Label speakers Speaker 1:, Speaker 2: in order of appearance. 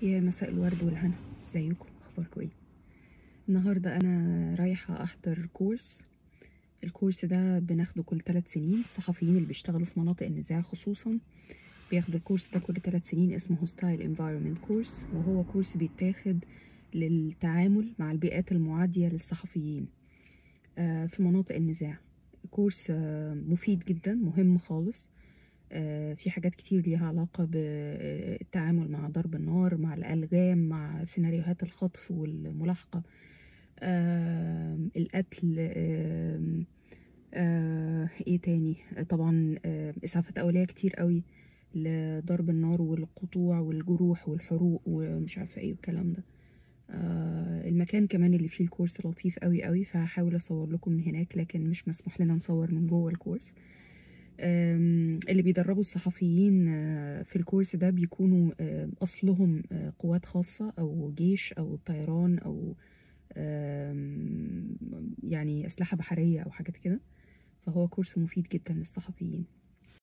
Speaker 1: يا مساء الورد والهنا، ازيكم؟ اخباركم ايه؟ النهارده انا رايحه احضر كورس. الكورس ده بناخده كل 3 سنين. الصحفيين اللي بيشتغلوا في مناطق النزاع خصوصا بياخدوا الكورس ده كل 3 سنين، اسمه هوستايل انفايرمنت كورس، وهو كورس بيتاخد للتعامل مع البيئات المعاديه للصحفيين في مناطق النزاع. كورس مفيد جدا، مهم خالص. في حاجات كتير ليها علاقة بالتعامل مع ضرب النار، مع الألغام، مع سيناريوهات الخطف والملاحقة، القتل، ايه تاني، طبعا إسعافات أولية كتير قوي لضرب النار والقطوع والجروح والحروق ومش عارفة ايه والكلام ده. المكان كمان اللي فيه الكورس لطيف قوي قوي، فهحاول اصور لكم من هناك، لكن مش مسموح لنا نصور من جوه الكورس. اللي بيدربوا الصحفيين في الكورس ده بيكونوا أصلهم قوات خاصة أو جيش أو طيران أو يعني أسلحة بحرية أو حاجات كده. فهو كورس مفيد جدا للصحفيين.